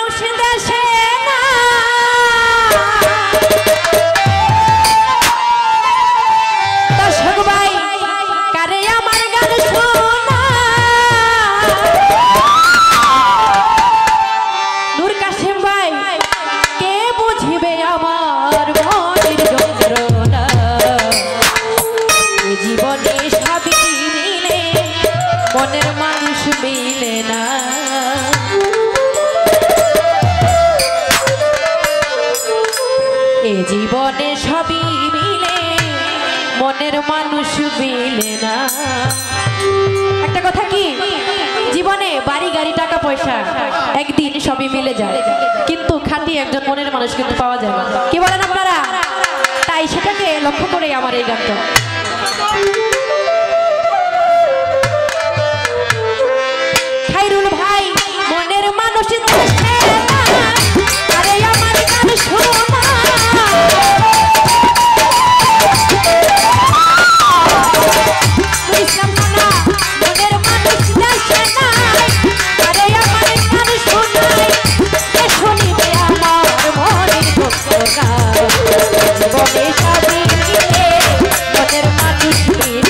মানুষ দেশে না দর্শক ভাই কারে আমার গান শোনা নূর কাশেম ভাই কে বুঝিবে আমার মনের যন্ত্রণা এ জীবনে সবই মিলে মনের মানুষ মিলে না এ জীবনে সবই মিলে মনের মানুষ মিলে না একটা কথা কি জীবনে বাড়ি গাড়ি টাকা পয়সা একদিন সবই মিলে যায় কিন্তু খাঁটি একজন মনের মানুষ কিন্তু পাওয়া যায় না কি বলেন আপনারা তাই সেটাকে লক্ষ্য করে আমার এই গানটা খাইরুল ভাই মনের মানুষ দেশে না আরে আমার গান শোনা ইসলাম খানা মনের মানুষ দেশে না আরে আমার গান শোনাই কে শুনিবে আমার মনের যন্ত্রণা জীবনে সবই মিলে মনের মানুষ মিলে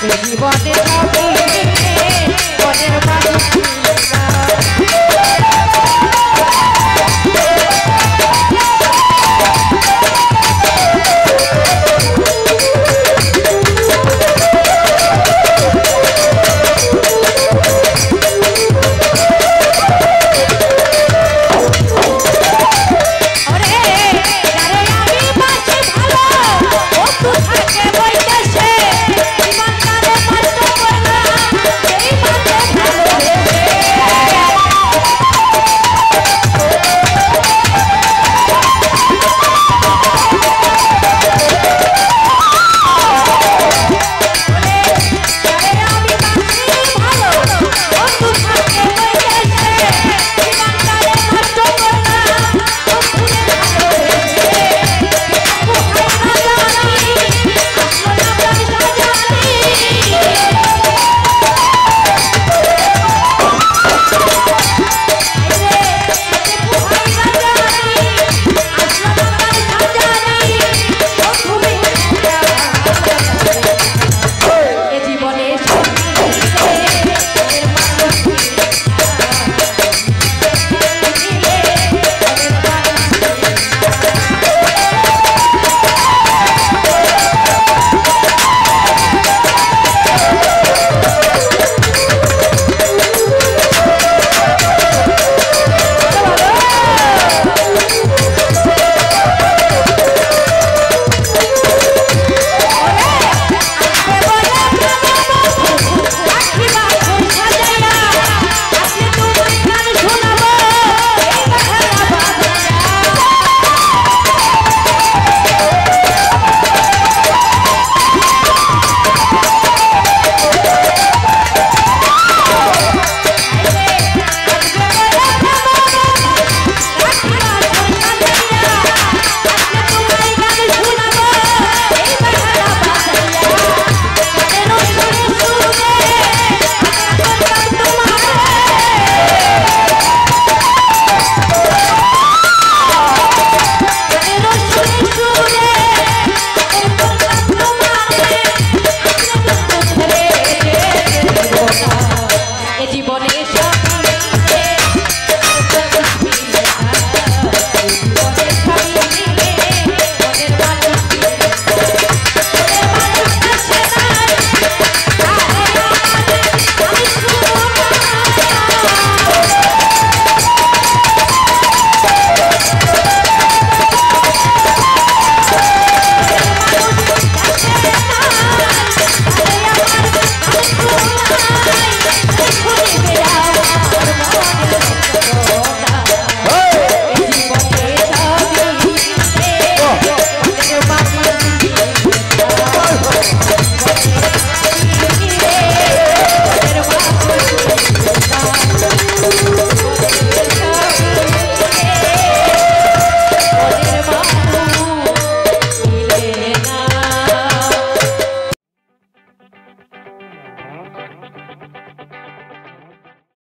জীবনে সবই